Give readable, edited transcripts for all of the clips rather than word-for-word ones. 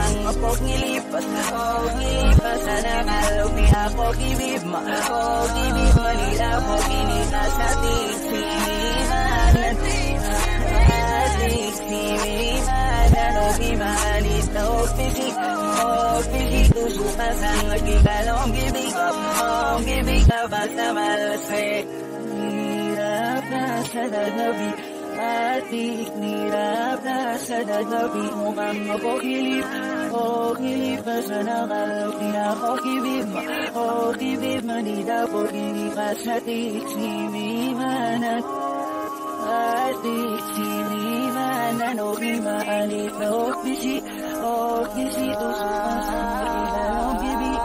mga pag-ngilipas ngilipas na nakalaw ni ako kibib mo kibib manila mo kinitas sa tiksimanan tiksimanan o bimalit na ofisi tusukan sa nagkikalong gibig ka basta malasay hirap na sa dagabi atik nirap na sa dagabi mukhang mapokilip kilip sa nakalaw ako kibib manila po kinipas sa tiksimimanan tiksimimanan o bimalit na ofisi tusukan sa nagkikalong gibig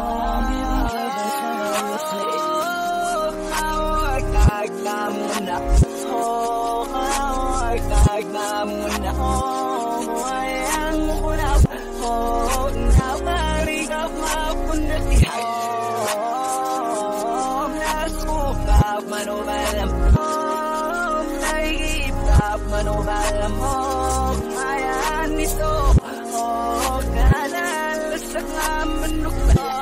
muna wayang ulap nabarigap mapunatihan nasukap manubalam naigipap manubalam ayan nito kanal sa manok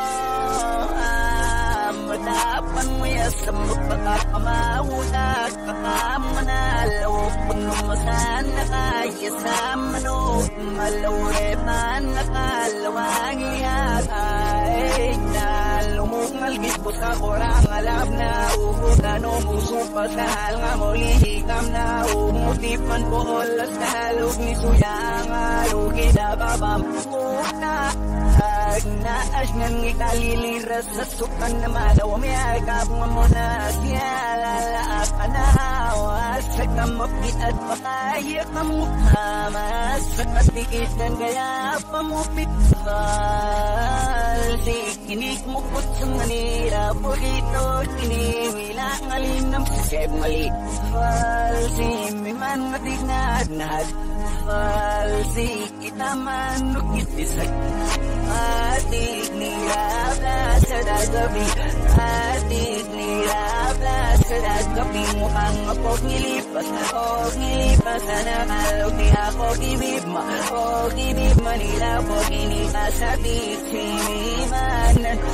madapan mo yan sa magpapakamahulat kakamanalaw pagnumasan na kaya sa manok malawrepan nakalawang iyatay nalumukalgit ko sa kurang alab na uhutan o muso pasahal nga muli hikam na umutipan ko olas na halog ni suyang alugi na babam muna naas ng ikaliliras sa sukan na malaw mayagap mo na siya lalaak ka na sa kamapit at pakaya ka mukha sa katikit ng gaya pamupit sikinig mo po sa manira pulito tiniwila ngalin ng siseb mali simiman matignad si kita manukit isag atik nirabla sa dagabi atik nirabla sa dagabi mukhang pag-ngilipas na nakalaw ni ako kibib mo kibib manila po kinitas sa tiksimimanan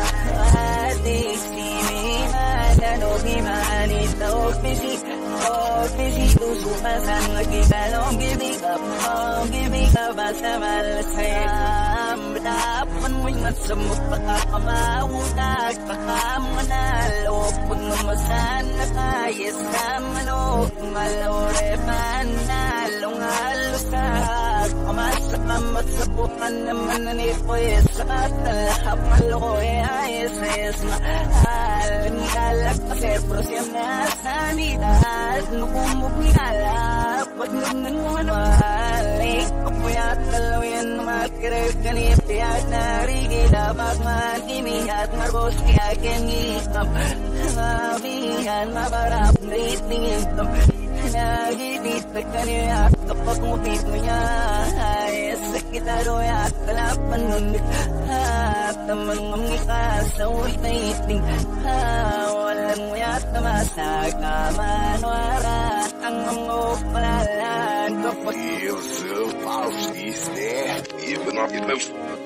tiksimimanan o bimalit na ofisi tusukan sa nagkikalong gibig ka basta malasay dapan mo'y masamot pagkakamahutag pagkamanalo pagmamasan na kaya sa manok malawrepan nalong-alos ka kamasakamat sa bukan naman na ni Pues at talahap maloy ayos mahal nilalak kasi prosyam na sanidad nukumog nilalak pagnunan mo anwalik kapuyat talawin makirip kanipiyat narigila pagmatimihat marbos kaya kengitam mabihan mabarap na itingin nagigit na kaniyak kapag mupit mo niya ay sakit aroyat kalapan nun at naman mamika sa ulit na iting walang muyat na masagkamanwara ang mga palalan kapag yourself out is there even